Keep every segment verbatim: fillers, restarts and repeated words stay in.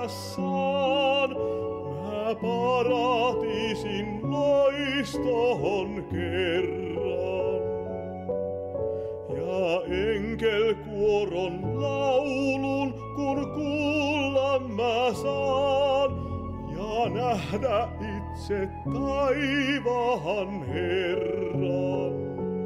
nähdä saan. Mä paratiisin loistohon kerran. Ja enkelkuoron laulun kun kuulla mä saan. Ja nähdä itse taivaan Herran.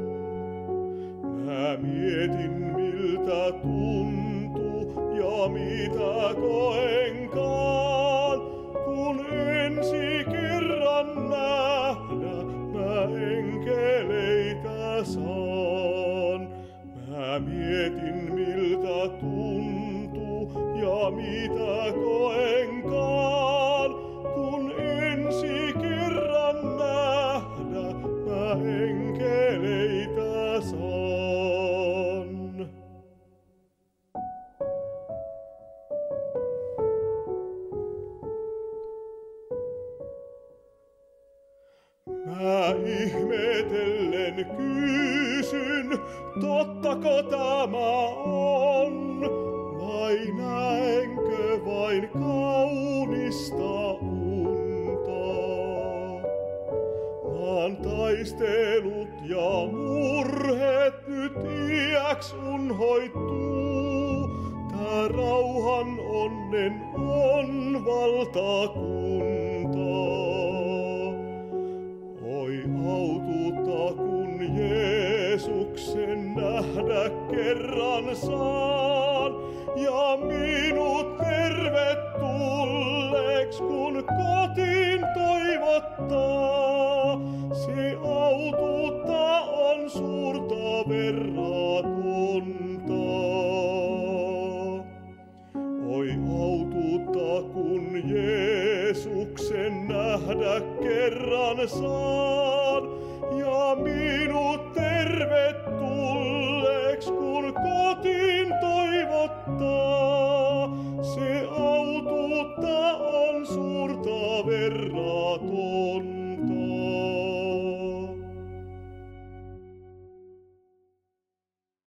Mä mietin miltä tuntuu ja mitä koenkaan, kun ensi kerran nähdä mä enkeleitä saan. Mä mietin miltä tuntuu ja mitä koenkaan, kun ensi kerran nähdä mä enkeleitä saan. Mä ihmetellen kysyn, tottako tämä on, vai näenkö vain kaunista unta? Maan taistelut ja murheet nyt iäks unhoittuu, tää rauhan onnen on valtakunta. Oi aututa, kun Jeesuksen nähdä kerran saan, ja minut tervetulleeks, kun kotiin toivottaa. Se autuutta on suurta verratonta. Oi autuutta, kun Jeesuksen nähdä kerran saan, ja minut tervetulleeks, kun kotiin toivottaa. Se autuutta on suurta verratonta.